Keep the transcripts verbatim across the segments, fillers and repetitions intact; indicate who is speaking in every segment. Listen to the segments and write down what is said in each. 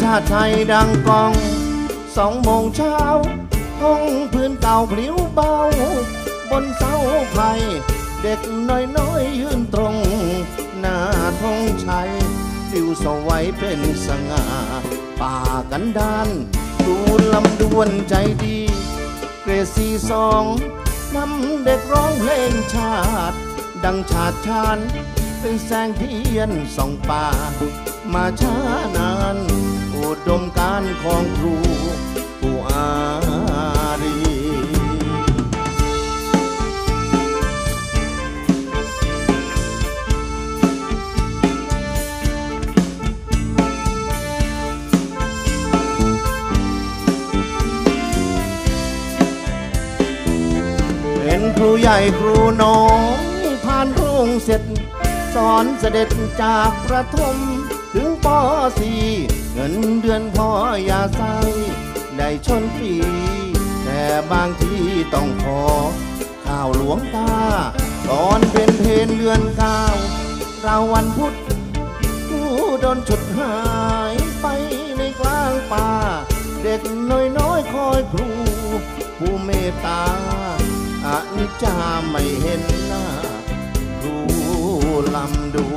Speaker 1: าติไทยดังกองสองโมงเช้าท้องพื้นเก่าพลิ้วเบาบนเสาไผ่เด็กน้อยๆยืนตรงหน้าธงชัยฟิวสวัยเป็นสง่าป่ากันดานดูลำดวนใจดีเกรดสีสองนำเด็กร้องเพลงชาติดังชาติชาญเป็นแสงเทียนส่องป่ามาช้านานอุดมการณ์ของครูผู้อารีเป็นครูใหญ่ครูน้อยผ่านโรงเสร็จสอนเสด็จจากประถมถึงป.สี่ เงินเดือนพ่ออย่าใส่ได้ชนปีแต่บางทีต้องขอข้าวหลวงตาตอนเป็นเพลเดือนเก้าเราวันพุธผู้โดนฉุดหายไปในกลางป่าเด็กน้อยๆคอยครูผู้เมตตาอนิจจาไม่เห็นหน้าครูลำดู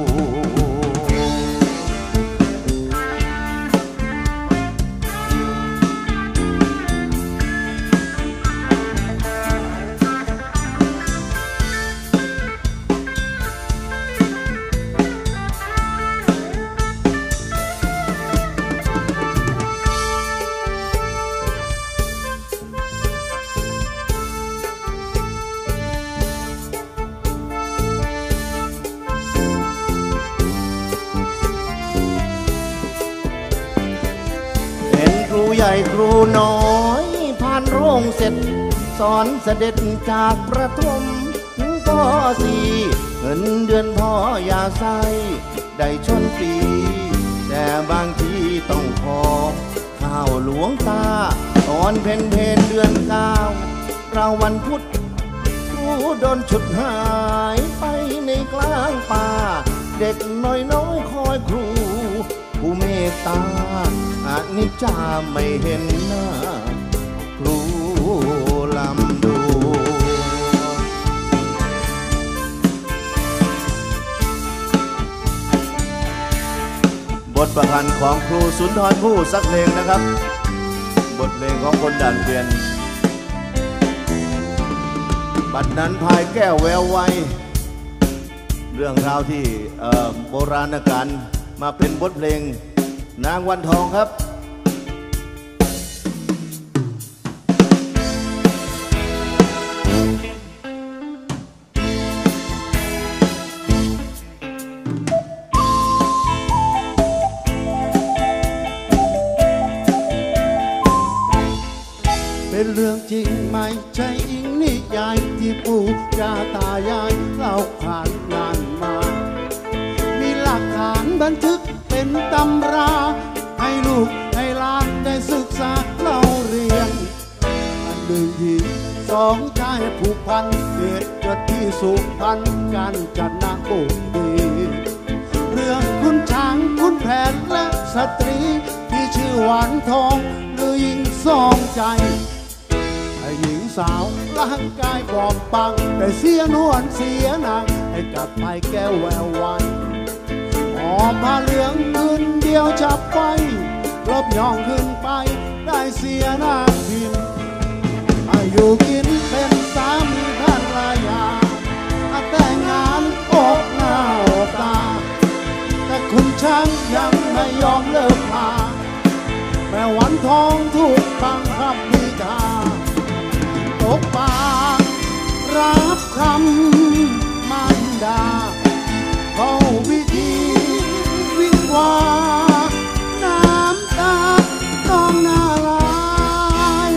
Speaker 1: ใหญ่ครูน้อยผ่านโรงเสร็จสอนเสด็จจากประถมถึงป.สี่ เงินเดือนพ่ออย่าใส่ได้ชนปีแต่บางทีต้องขอข้าวหลวงตาตอนเพนเพนเดือนเก้าเราวันพุธครูโดนฉุดหายไปในกลางป่าเด็กน้อยๆคอยครูผู้เมตตาอนิจจาไม่เห็นหน้าครูลำดูบทประพันธ์ของครูสุนทรภู่สักเพลงนะครับบทเพลงของคนด่านเกวียนบัดนั้นพายแก้วแววไวเรื่องราวที่โบราณกาลมาเป็นบทเพลงนางวันทองครับ
Speaker 2: เป็นเรื่องจริงไม่ใช่อิงนิยายที่ปู่ย่าตายายเล่าผ่านงานมามีหลักฐานบันทึกเป็นตำราให้ลูกให้หลานได้ศึกษาเล่าเรียนอันหนึ่งหญิงสองชายผูกพันเหตุเกิดที่สุพรรณการจัดนาบุรีเรื่องคุณช้างคุณแผนและสตรีที่ชื่อหวานทองหรือหญิงสองใจไอ้หญิงสาวร่างกายบอบบางแต่เสียนวลเสียนางให้กับไม้แก้วแวววานหอมผ้าเหลืองคืนเดียวจับไปลบย่องขึ้นไปได้เสียนางพิมพ์อยู่กินเป็นสามีภรรยาแต่งงานอกหน้าอกตาแต่คุณช่างยังไม่ยอมเลิกพาแม่วันทองถูกบังคับดีกาตกปากรับคำมันดาเข้าวิธีวิวาน้ำตาต้องน่าลาย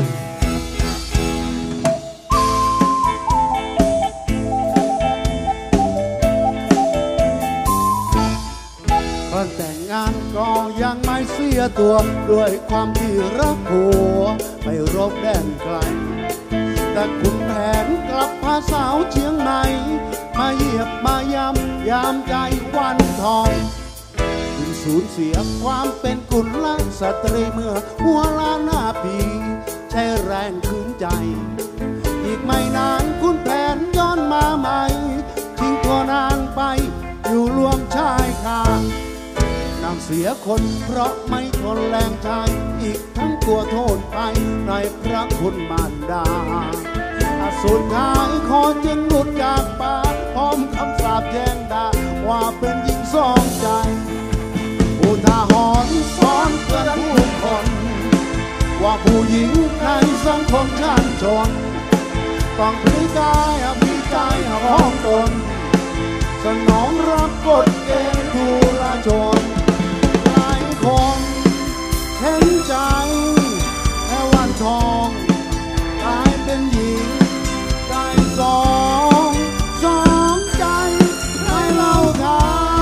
Speaker 2: ก่อนแต่งงานก็ยังไม่เสียตัวด้วยความที่รักผัวไปรบแดนไกลแต่คุณแผนกลับพาสาวเชียงใหม่มาเหยียบมายำยามใจวันทองคุณสสูญเสียความเป็นกุลสตรีเมื่อหัวล้านหน้าปีใช้แรงคืนใจอีกไม่นานคุณแผนย้อนมาใหม่ทิ้งตัวนางไปอยู่รวมชายคานางเสียคนเพราะไม่ทนแรงใจอีกทั้งกลัวโทษไปในพระคุณมารดาสุดท้ายขอจึงหลุดจากปากพร้อมคำสาปแช่งด่าว่าเป็นหญิงสองใจอุทาหรณ์สอนเตือนผู้คนว่าผู้หญิงในสังคมชาติชนต้องพลีกายอภิใจของตนสนองรับกฎเกณฑ์ทุลชนหลายคนเห็นใจแค่วันทองกลายเป็นหญิงได้สองสองใจให้เราทำ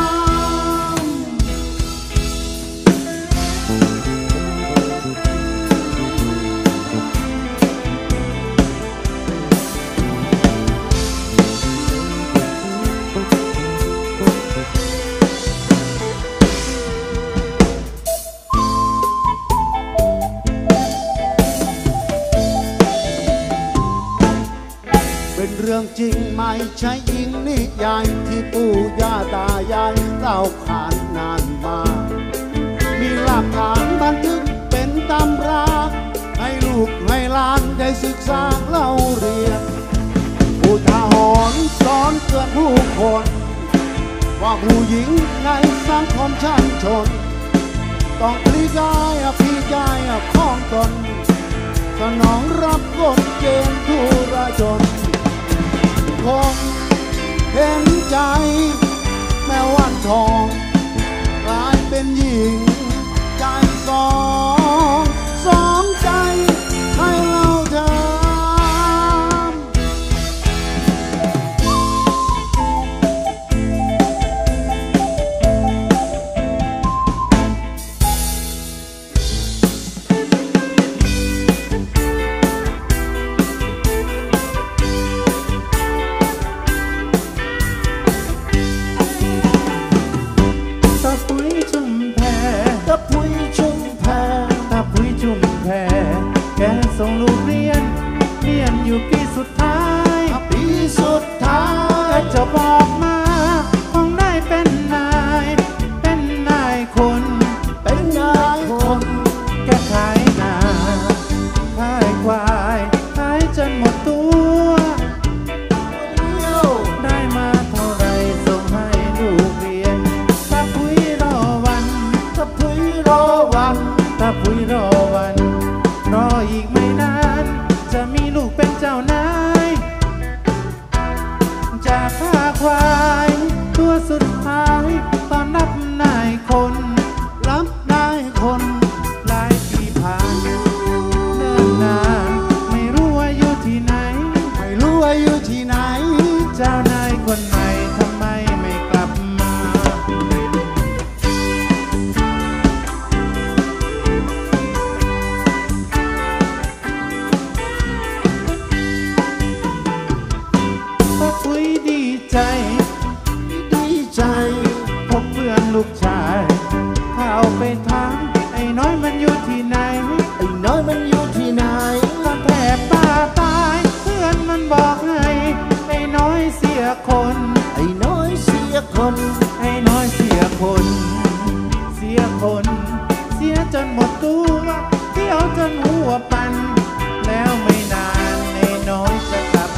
Speaker 2: เป็นเรื่องจริงไม่ใช่อิงนิยายที่ปู่ย่าตายายเล่าขานนานมามีหลักฐานบันทึกเป็นตำราให้ลูกให้หลานได้ศึกษาเล่าเรียนอุทาหรณ์สอนเตือนผู้คนว่าผู้หญิงในสังคมชาติชนต้องพลีกายอภิใจของตนสนองรับกฎเกณฑ์ทุรชนคงเห็นใจแม้วันทองกลายเป็นหญิงใจสองสองใจให้เราทำ
Speaker 3: ส่งลูกเรียนเรียนอยู่ปีสุดท้าย
Speaker 2: ปีสุดท้าย
Speaker 3: ก็จะบอกมาคงได้เป็นนายเป็นนายคน
Speaker 2: เป็นนายคน
Speaker 3: แกขายนาขายควายขายจนหมดตัวได้มาเท่าไรส่งให้ลูกเรียนตาปุ้ยรอวัน
Speaker 2: ตาปุ้ยรอวัน
Speaker 3: ตาปุ้ยรอวันรออีกไม่นานจะมีลูกเป็นเจ้านายจากข้าควายตัวสุดท้ายตอนรับนายคน
Speaker 2: รับนายคน
Speaker 3: หลายปีผ่านเนิ่นนานไม่รู้ว่าอยู่ที่ไหน
Speaker 2: ไม่รู้ว่าอยู่ที่ไหน
Speaker 3: เจ้านายคนใหม่ทำไมไม่กลับมาใจ
Speaker 2: ดีใจ
Speaker 3: พบเพื่อนลูกชายเข้าไปถามไอ้น้อยมันอยู่ที่ไหน
Speaker 2: ไอ้น้อยมันอยู่ที่ไหน
Speaker 3: ตอนแผลป้าตายเพื่อนมันบอกให้ไอ้น้อยเสียคน
Speaker 2: ไอ้น้อยเสียคน
Speaker 3: ไอ้น้อยเสียคนเสียคนเสียจนหมดตัวเที่ยวจนหัวปันแล้วไม่นานไอ้น้อยจะกลับ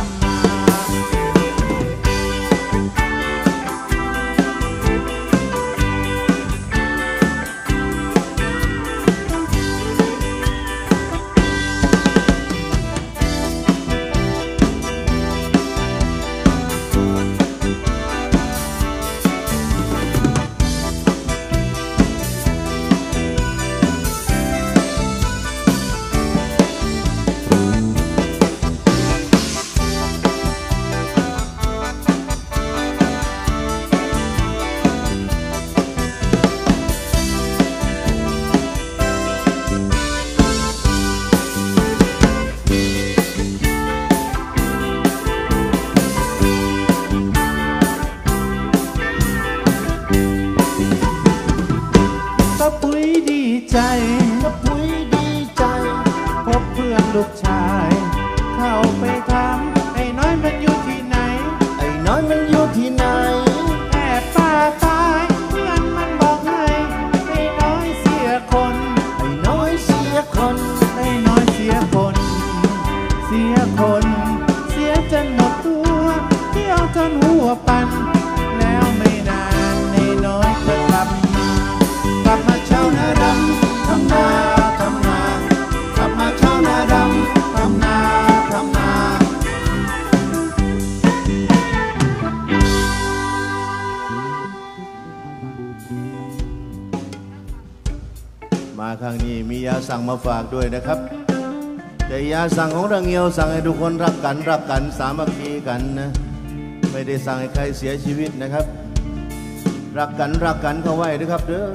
Speaker 1: ครั้งนี้มียาสั่งมาฝากด้วยนะครับแต่ยาสั่งของระเงียวสั่งให้ทุกคนรักกันรักกันสามัคคีกันนะไม่ได้สั่งให้ใครเสียชีวิตนะครับรักกันรักกันเข้าไว้ด้วยครับเด้อ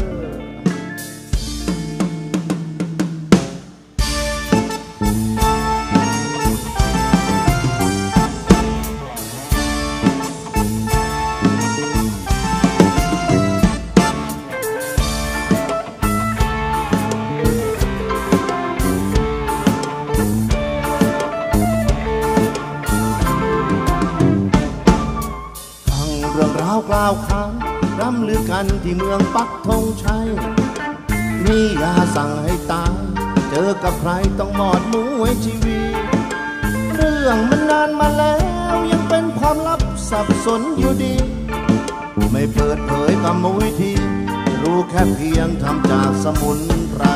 Speaker 1: กล่าวขานร่ำลือกันที่เมืองปักธงชัยมียาสั่งให้ตายเจอกับใครต้องหมอดมือไว้ชีวิตเรื่องมันนานมาแล้วยังเป็นความลับสับสนอยู่ดีไม่เปิดเผยกรรมวิธีรู้แค่เพียงทำจากสมุนไพร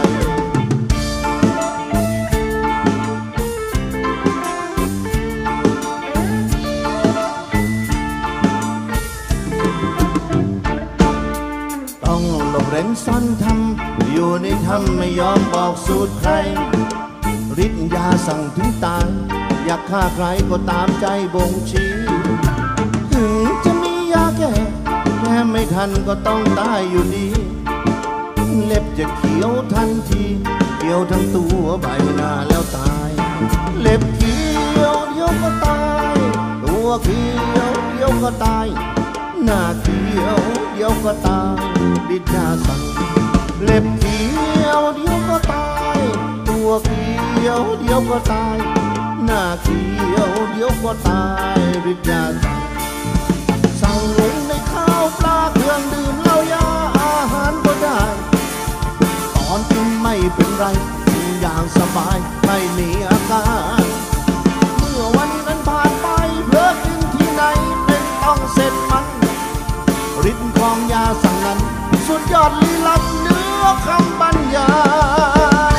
Speaker 1: เร้นซ่อนทำอยู่ในธรรมไม่ยอมบอกสูตรใครฤทธิ์ยาสั่งถึงตายอยากฆ่าใครก็ตามใจบ่งชี้ถึงจะมียาแก้แค่ไม่ทันก็ต้องตายอยู่ดีเล็บจะเขียวทันทีเขียวทั้งตัวใบหน้าแล้วตายเล็บเขียวเดี๋ยวก็ตายตัวเขียวเดี๋ยวก็ตายหน้าเขียวเดี๋ยวก็ตายฤทธิ์ยาสั่งเล็บเขียวเดี๋ยวก็ตายตัวเขียวเดี๋ยวก็ตายหน้าเขียวเดี๋ยวก็ตายฤทธิ์ยาสั่งสั่งลงในข้าวปลาเครื่องดื่มเหล้ายาอาหารก็ได้ตอนกินไม่เป็นไรกินอย่างสบายไม่มีอาการเมื่อวันนั้นผ่านไปเพลิดกินที่ไหนเป็นต้องเสร็จมันฤทธิ์ของยาสั่งนั้นสุดยอดลี้ลับเนื้อคำบรรยาย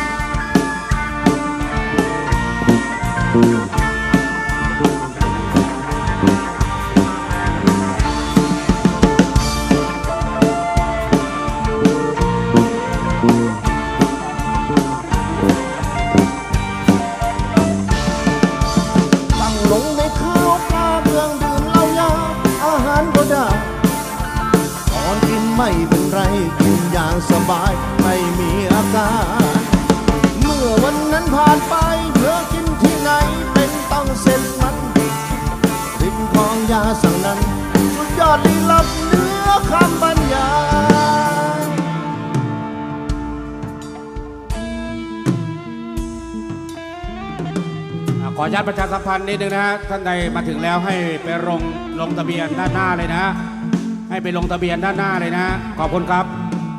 Speaker 1: สั่งลงในข้าวปลาเครื่องดื่มเหล้ายาอาหารก็ได้ตอนกินไม่เป็นไรกินอย่างสบายไม่มีอาการเมื่อวันนั้นผ่านไปเพื่อกินที่ไหนเป็นต้องเส้นมันฤทธิ์ของยาสั่งนั้นสุดยอดลี้ลับเนื้อคำบรรยาย
Speaker 4: ขออนุญาตประชาสัมพันธ์นิดนึงนะฮะท่านใดมาถึงแล้วให้ไปลงลงทะเบียนด้านหน้าเลยนะฮะให้ไปลงทะเบียนด้านหน้าเลยนะขอบคุณครับ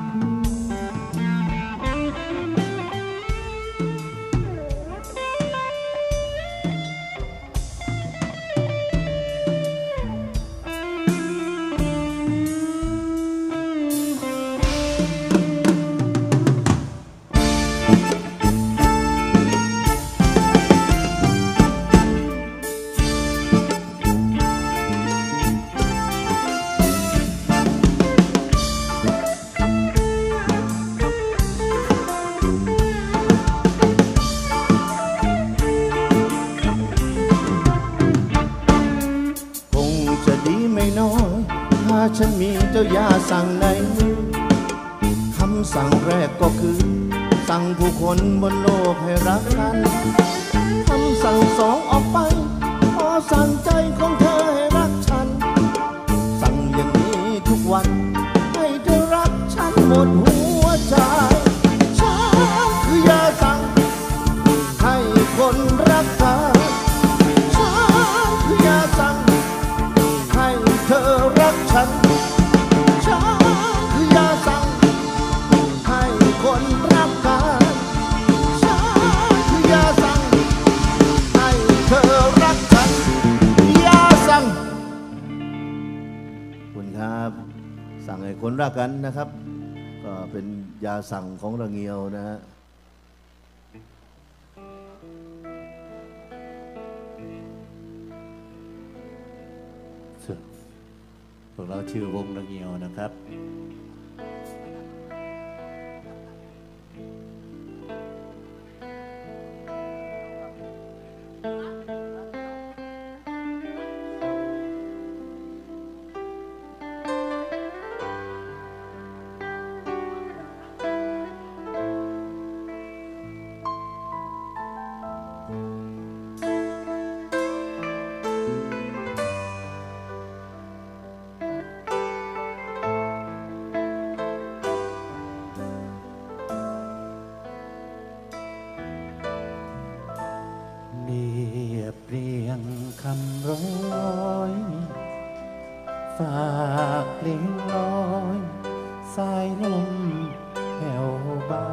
Speaker 4: ฉันมีเจ้ายาสั่งในมือคำสั่งแรกก็คือสั่งผู้คนบนโลกให้รักกันคำสั่งสองออกไปขอสั่งใจของเธอให้รักฉันสั่งอย่างนี้ทุกวันให้เธอรักฉันหมดหัวใจฉันคือยาสั่งให้คนรักกันฉันคือยาสั่งให้เธอรักฉันฉันคือยาสั่งให้คนรักกันฉันคือยาสั่งให้เธอรักฉันยาสั่งคุณครับสั่งให้คนรักกันนะครับก็เป็นยาสั่งของระเงียวนะฮะ
Speaker 3: พวกเราชื่อวงระเงียวนะครับฝากเพลงลอยสายลมแผ่วเบา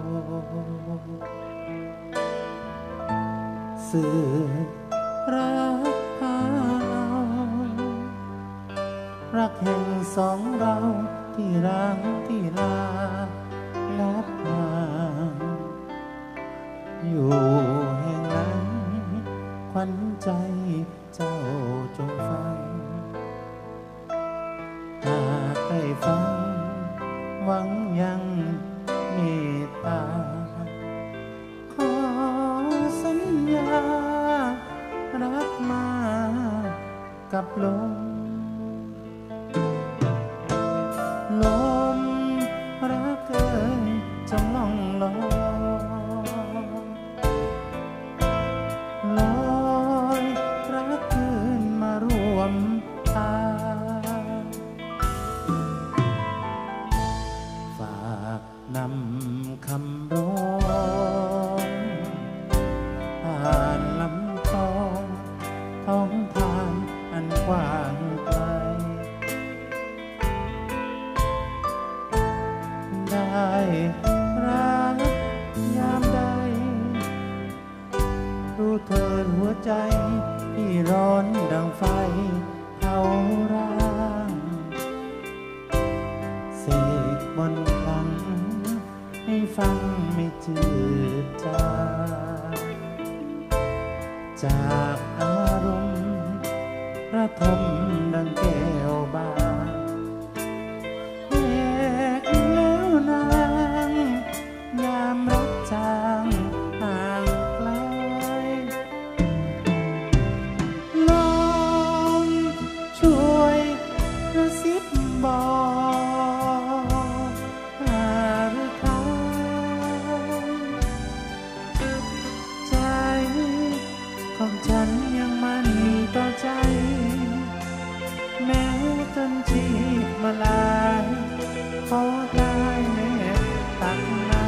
Speaker 3: สื่อรักพารักแห่งสองเราที่รังที่ลาลับห่างอยู่แห่งไหนขวัญใจเจ้าจงฟังหากได้ฟังหวังยังเมตตาขอสัญญารักมากับลมลมรักเอ่ยจงล่องลอยลอยรักคืนมารวมทางฝากนำคำร้องผ่านลำคลองท้องทางอันกว้างไกลได้รักยามใดรู้เถิดหัวใจที่ร้อนดังไฟเผาร่างเสกบนต์ครั้งให้ฟังไม่จืดจางจากอารมณ์ระทมดังแก้วบานแยกแล้วนางยามรักจางห่างไกลลมช่วยกระซิบบอกหาหรือไทยใจของฉันยังมั่นต่อใจแม้จนชีพมาลายขอได้แม่ตักนา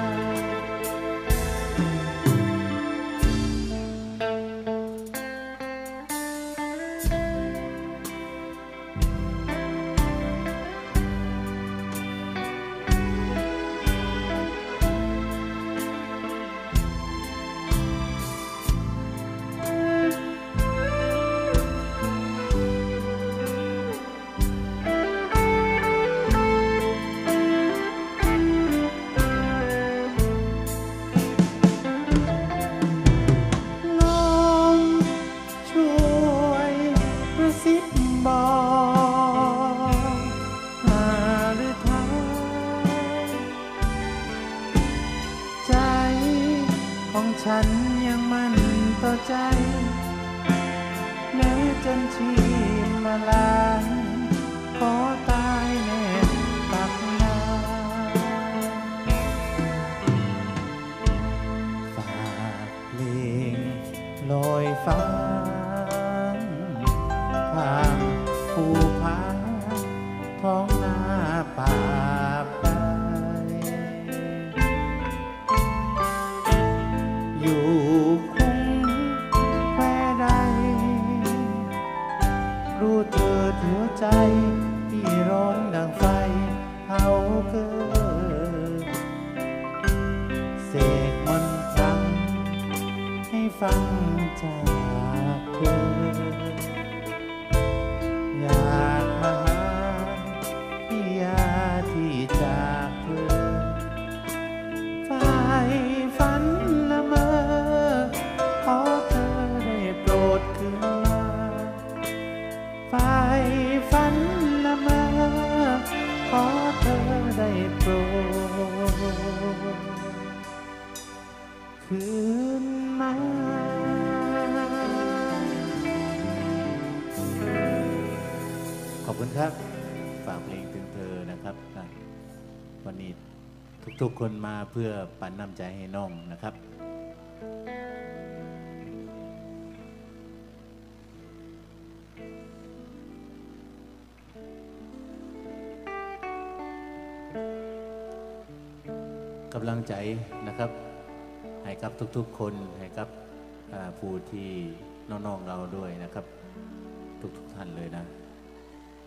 Speaker 3: ฉันยังมั่นต่อใจแม้จนชีพมาลายขอตายแน่ตักนาฝากเพลงลอยฟ้าข้ามภูผาท้องนาป่าอยู่คุ้งแควใดรู้เถิดหัวใจที่ร้อนดังไฟเผาเกิดเสกมนต์ครั้งให้ฟังจากเธออยากมาหาพี่ยาที่จากเธอฝ่ายฝันละเมอขอเธอได้โปรดคืนมาฝ่ายฝันละเมอขอเธอได้โปรดคืนมาขอบคุณครับฝากเพลงถึงเธอนะครับวันนี้ทุกๆคนมาเพื่อปันน้ำใจให้น้องนะครับกำลังใจนะครับให้กับทุกๆคนให้กับผู้ที่น้องๆเราด้วยนะครับทุกๆท่านเลยนะ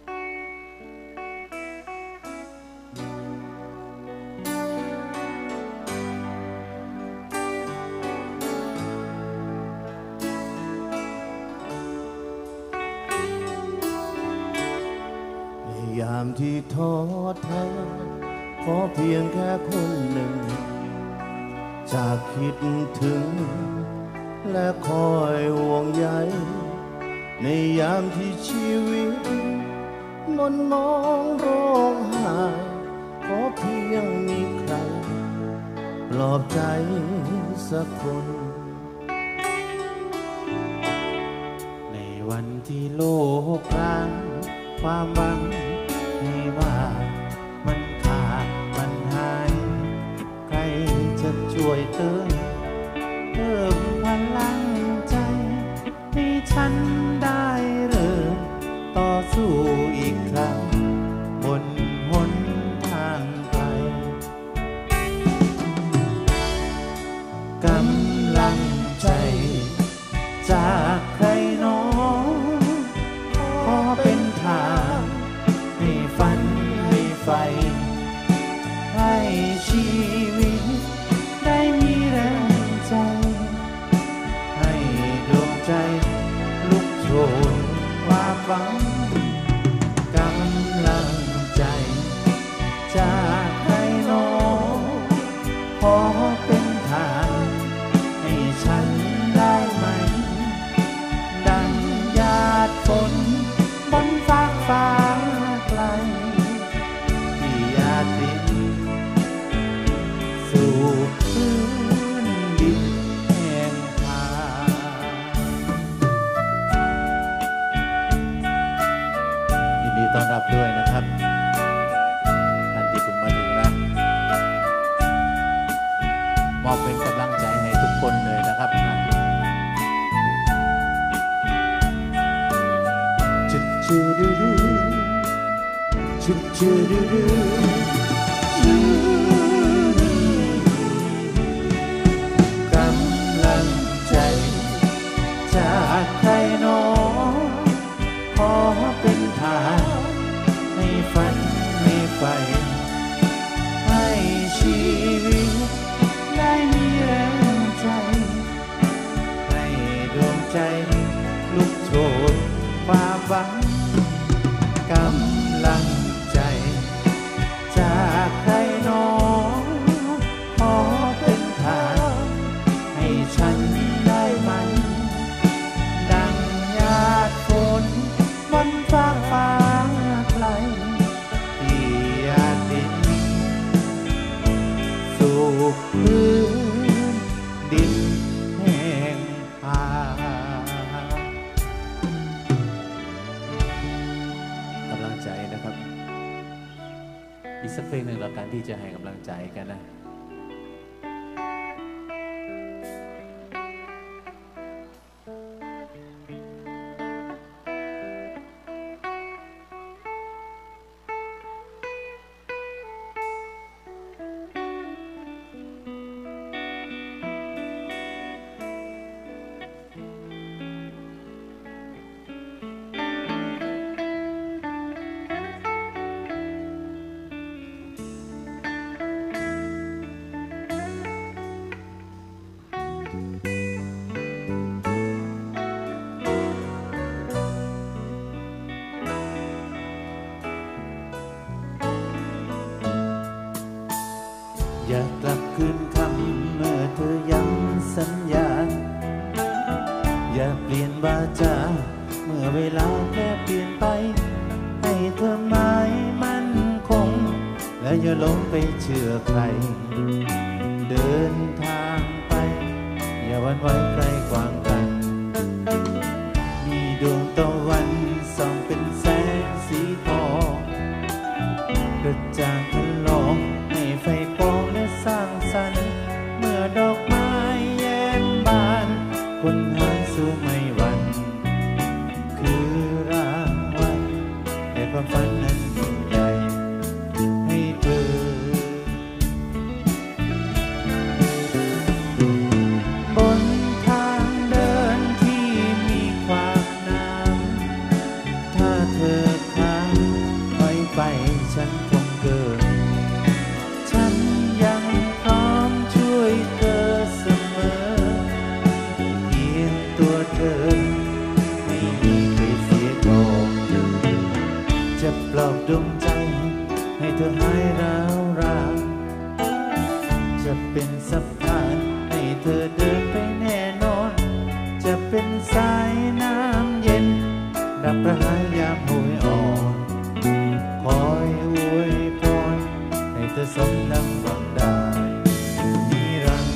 Speaker 1: ที่ท้อแท้ขอเพียงแค่คนหนึ่งจะคิดถึงและคอยห่วงใยในยามที่ชีวิตมนมองร้องไห้ขอเพียงมีใครปลอบใจสักคน
Speaker 3: ในวันที่โลกร้างความหวังให้ว่ามันขาดมันหายใครจะช่วยเติมเพิ่มพลังใจให้ฉันได้เริ่มต่อสู้อีกครั้งบนหนทางไปกำลังใจจากใครหนอขอเป็นทางให้ฝันให้ไฟให้ชีวิตได้มีแรงใจให้ดวงใจลุกโชนความหวังกำลังใจจากใครหนอขอเป็นทางให้ฉันได้ไหมดังหยาดฝนบนฟากฟ้าไกลที่หยาดรินสู่พื้นดินแห่งทางยินดีต้อนรับด้วยนะครับท่านที่เพิ่งมาถึงนะมอบเป็นกำลังใจให้ทุกคนเลยนะครับนะจุดจุดดูดูจุดจุดดูดูกำลังใจจากใครหนอขอเป็นทางให้ฝันให้ไฟให้ชีวิตได้มีแรงใจให้ดวงใจลุกโชนความหวังกำลังใจจากใครหนอขอเป็นทางให้ฉันได้ไหมดังหยาดฝนบนฟ้าฟ้าไกลที่หยาดดินสู่พื้นดินแห่งทางกำลังใจนะครับอีกสักเพลงหนึ่งแล้วกันที่จะให้กำลังใจกันนะอย่ากลับคืนคำเมื่อเธอย้ำสัญญาอย่าเปลี่ยนวาจาเมื่อเวลาแค่เปลี่ยนไปให้เธอหมายมั่นคงและอย่าหลงไปเชื่อใครเดินทางไปอย่าหวั่นไหวใครกวางกันมีดวงตะวันส่องเป็นแสงสีทองกระจ่างทะลองให้ไฟปองและสร้างสรรค์เมื่อดอกไม้แย้มบานคนหาสู้ไม่หวั่นคือรางวัลแต่ความฝันนั้นยิ่งใหญ่ให้เธอบนทาสะพานให้เธอเดินไปแน่นอนจะเป็นสายน้ำเย็นดับระหายยามโหยอ่อนคอยอวยพรให้เธอสมดังหวังได้นิรันดร์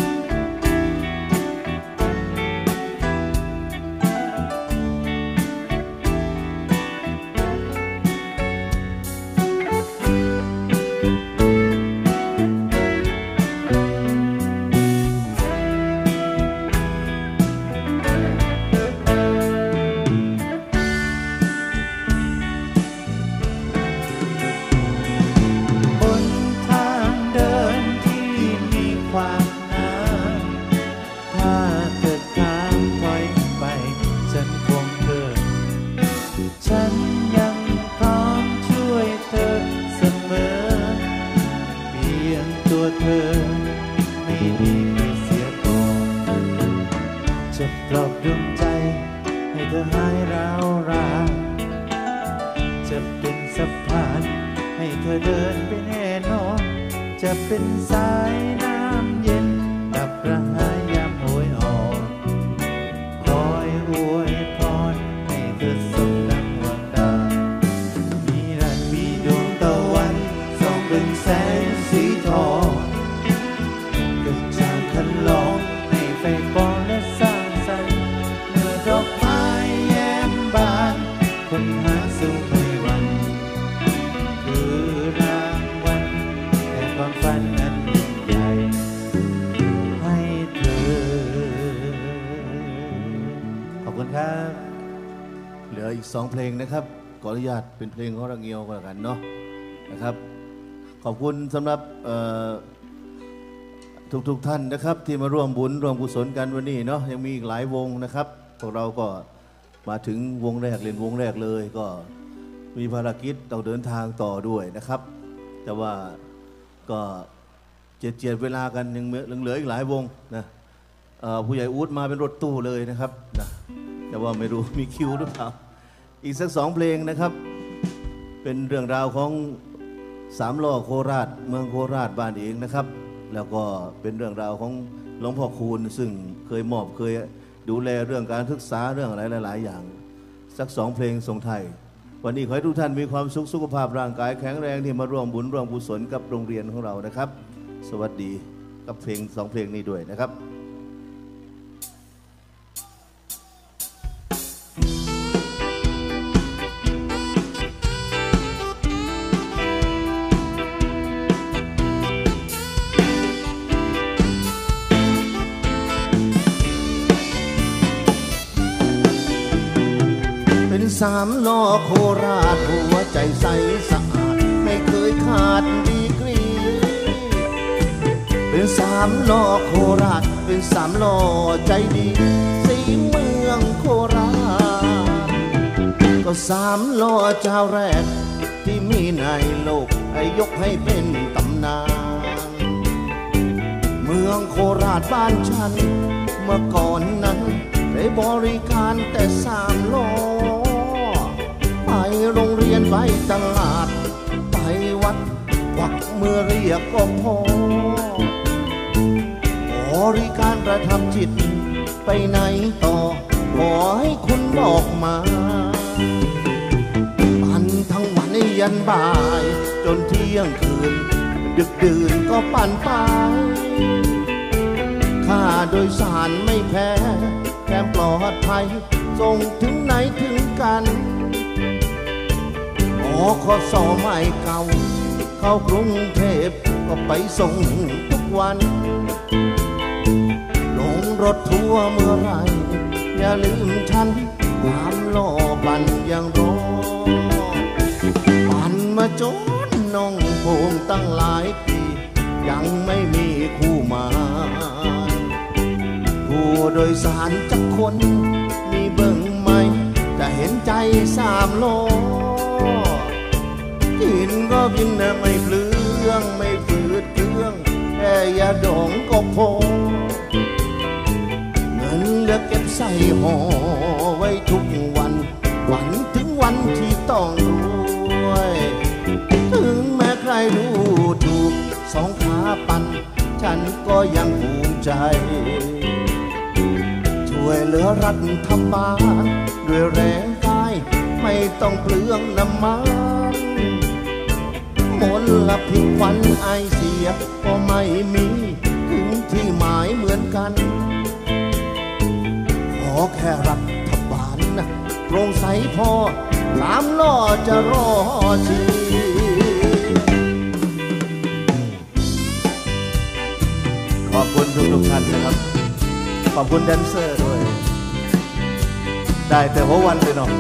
Speaker 3: จะเป็นสายน้ำเย็นดับระหายยามโหยอ่อนคอยอวยพรให้เธอสมดังหวังได้มีรันมีดวงตะวันส่องเป็นแสงสีทองกระจ่างคันลองให้ไฟปองและสร้างสรรค์เมื่อดอกไม้แย้มบานคนหาสู่ไม่หวั่นคือรางวัลความฝันนั้นยิ่งใหญ่ให้เธอขอบคุณครับ
Speaker 1: เหลืออีกสองเพลงนะครับขออนุญาตเป็นเพลงของระเงียวกันแล้วกันเนาะนะครับขอบคุณสำหรับทุกๆท่านนะครับที่มาร่วมบุญร่วมกุศลกันวันนี้เนาะยังมีอีกหลายวงนะครับพวกเราก็มาถึงวงแรกเล่นวงแรกเลยก็มีภารกิจต้องเดินทางต่อด้วยนะครับแต่ว่าก็เจียดเวลากันยังเหลืออีกหลายวงนะผู้ใหญ่อู๊ดมาเป็นรถตู้เลยนะครับนะแต่ว่าไม่รู้มีคิวหรือเปล่าอีกสักสองเพลงนะครับเป็นเรื่องราวของสามล้อโคราชเมืองโคราชบ้านเองนะครับแล้วก็เป็นเรื่องราวของหลวงพ่อคูณซึ่งเคยมอบเคยดูแลเรื่องการศึกษาเรื่องอะไรหลายๆอย่างสักสองเพลงทรงไทยวันนี้ขอให้ทุกท่านมีความสุขสุขภาพร่างกายแข็งแรงที่มาร่วมบุญร่วมกุศลกับโรงเรียนของเรานะครับสวัสดีกับเพลงสองเพลงนี้ด้วยนะครับสามล้อโคราชหัวใจใสสะอาดไม่เคยขาดดีกรีเป็นสามล้อโคราชเป็นสามล้อใจดีสีเมืองโคราชก็สามล้อเจ้าแรกที่มีในโลกให้ยกให้เป็นตำนานเมืองโคราชบ้านฉันเมื่อก่อนนั้นได้บริการแต่สามล้อไปโรงเรียนไปตลาดไปวัดวักเมื่อเรียกก็พอบริการประทับจิตไปไหนต่อขอให้คุณบอกมาปั่นทั้งวันยันบ่ายจนเที่ยงคืนดึกดื่นก็ปั่นไปค่าโดยสารไม่แพ้แถมปลอดภัยส่งถึงไหนถึงกันขอขอสอไม่เก่าเข้ากรุงเทพก็ไปส่งทุกวันลงรถทัวร์เมื่อไรอย่าลืมฉันตามล้อปั่นยังรอปั่นมาจนน้องโพงตั้งหลายปียังไม่มีคู่มาผู้โดยสารจักคนมีเบิ่งไหมจะเห็นใจสามล้อกินก็กินนะไม่เปลืองไม่ฝืดเครื่องแค่ยาดองก็พอเงินเหลือเก็บใส่ห่อไว้ทุกวันวันถึงวันที่ต้องรวยถึงแม้ใครรู้ถูกสองขาปั่นฉันก็ก็ยังภูมิใจช่วยเหลือรัฐบาลด้วยแรงกายไม่ต้องเปลืองน้ำมันมลพิษควันไอเสียก็ไม่มีถึงที่หมายเหมือนกันขอแค่รัฐบาลนะโปร่งใสพอสามล้อจะรอชีขอบคุณทุกทุกท่านนะครับขอบคุณแดนเซอร์ด้วยได้แต่หัววันเลยเนาะ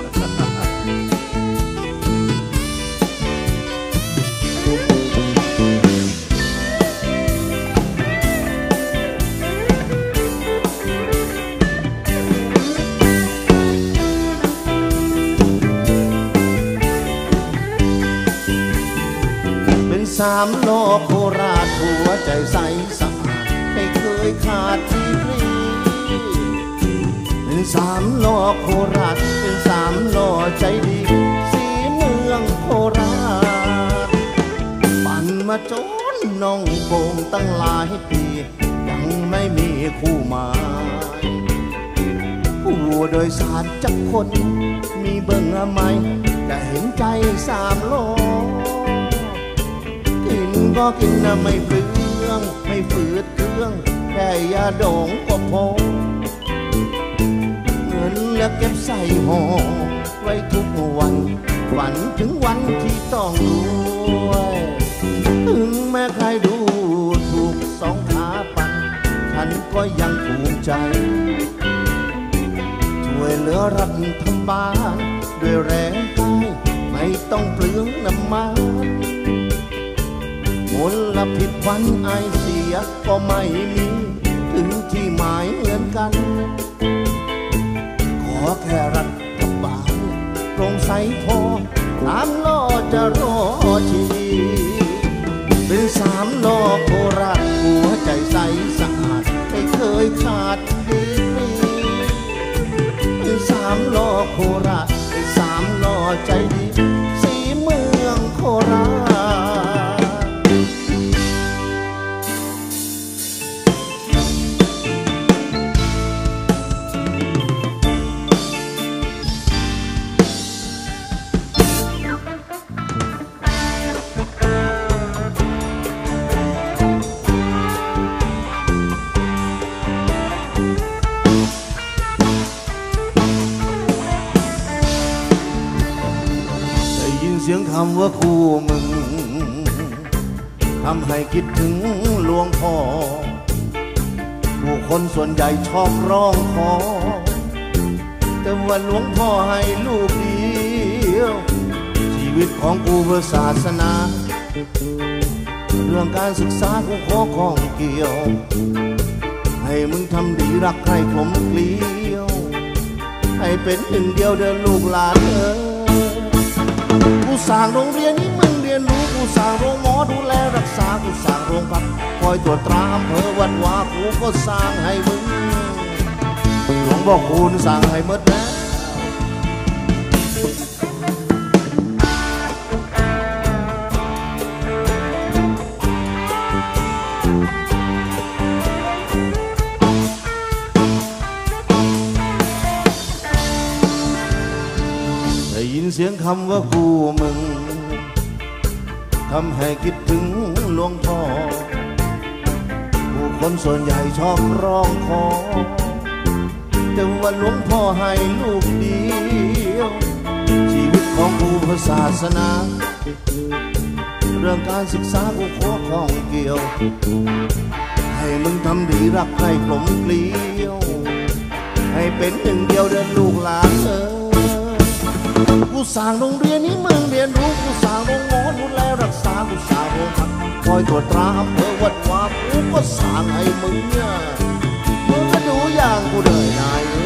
Speaker 1: เป็นสามโลกโคราชหัวใจใสสะอาดไม่เคยขาดที่ปรีเป็นสามโลกโคราชเป็นสามโลกใจดีสีเมืองโคราชปั่นมาจนน้องโป่งตั้งหลายปียังไม่มีคู่หมายผู้โดยสารจักคนมีเบิ่งไหมจะเห็นใจสามโลกกินก็กินนะไม่เปลืองไม่ฝืดเครื่องแค่ยาดองก็พอเงินแล้วเก็บใส่ห่อไว้ทุกวันฝันถึงวันที่ต้องรวยถึงแม้ใครดูถูกสองขาปั่นฉันก็ยังภูมิใจช่วยเหลือรัฐบาลด้วยแรงกายไม่ต้องเปลืองน้ำมันมลพิษควันไอเสียก็ไม่มีถึงที่หมายเหมือนกันขอแค่รัฐบาลโปร่งใสพอสามล้อจะรอชีเป็นสามล้อโคราชหัวใจใสสะอาดไม่เคยขาดดีกรีเป็นสามล้อโคราชเป็นสามล้อใจดีสีเมืองโคราชเสียงคำว่าคู่มึงทำให้คิดถึงหลวงพ่อผู้คนส่วนใหญ่ชอบร้องขอแต่ว่าหลวงพ่อให้ลูกเดียวชีวิตของกูเพื่อศาสนาเรื่องการศึกษากูขอข้องเกี่ยวให้มึงทำดีรักใครกลมเกลียวให้เป็นหนึ่งเดียวเดินลูกหลานเออกูสร้างโรงเรียนนี้มึงเรียนรู้กูสร้างโรงหมอดูแลรักษากูสร้างโรงพักคอยตรวจตราอำเภอวัดวากูก็สร้างให้มึงหลวงพ่อคุณสร้างให้หมดแล้วได้ยินเสียงคำว่ากูมึงทำให้คิดถึงหลวงพ่อผู้คนส่วนใหญ่ชอบร้องขอแต่ว่าหลวงพ่อให้ลูกเดียวชีวิตของกูเพื่อศาสนาเรื่องการศึกษากูขอข้องเกี่ยวให้มึงทำดีรักใครกลมเกลียวให้เป็นหนึ่งเดียวเดินลูกหลานเออกูสร้างโรงเรียนนี้มึงเรียนรู้กูสร้างโรงหมอดูแลรักษากูสร้างโรงพักคอยตรวจตราอำเภอวัดวากูก็สร้างให้มึงเนี่ยมึงก็ดูอย่างกูเลยนายเออ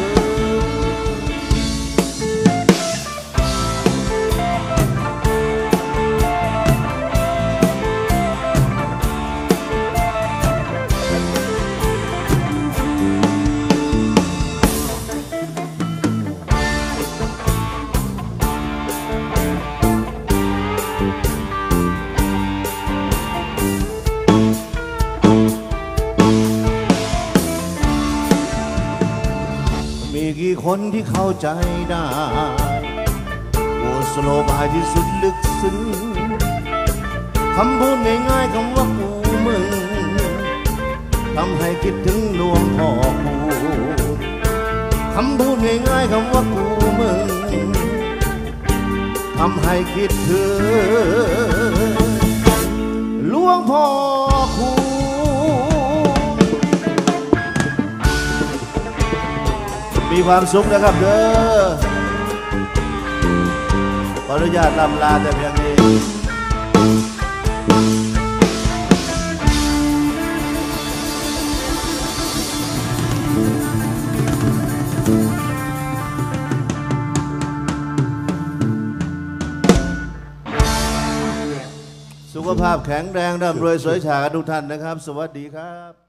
Speaker 3: เ
Speaker 1: กี่คนที่เข้าใจได้โอ้สโลบายที่สุดลึกซึ้งคำพูดง่ายๆคำว่ากูมึงทำให้คิดถึงหลวงพ่อคูณคำพูดง่ายๆคำว่ากูมึงทำให้คิดถึงหลวงพ่อคูณมีความสุขนะครับเด้อขออนุญาตลำลาแต่เพียงนี้สุขภาพแข็งแรงร่ำรวยสวยฉากันทุกท่านนะครับสวัสดีครับ